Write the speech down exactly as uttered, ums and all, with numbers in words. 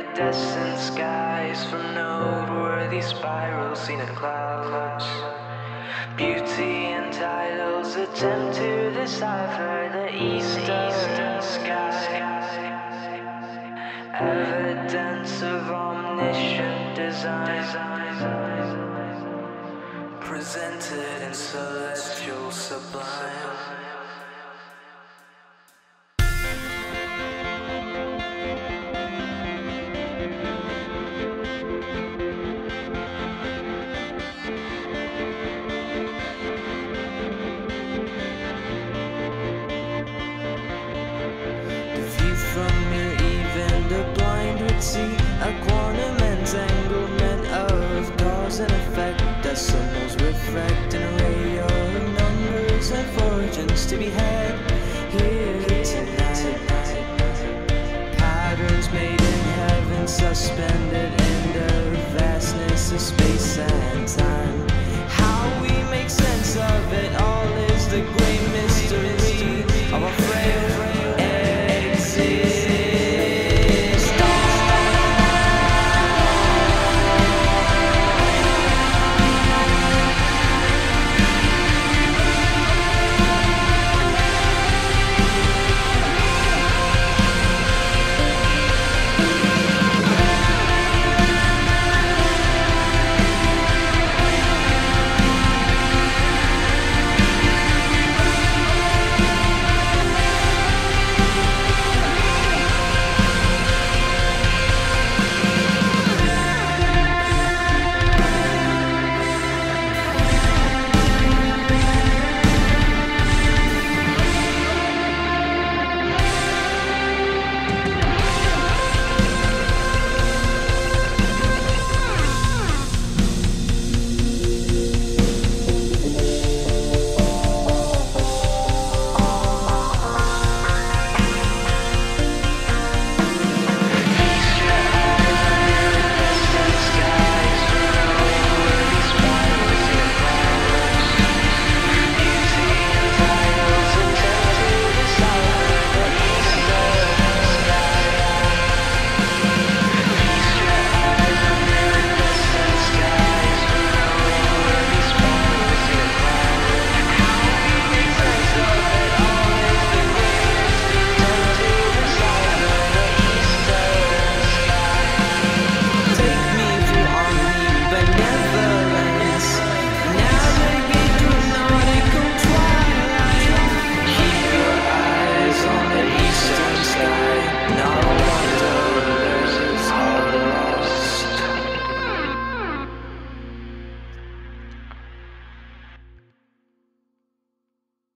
iridescent skies from noteworthy spirals seen in clouds. Beauty and Tidal's attempt to decipher the eastern sky. Evidence of omniscient design presented in celestial sublime. See a quantum entanglement of cause and effect. Decimals refract an array of numbers and fortunes to be had here tonight. Patterns made in heaven, suspended in the vastness of space and time.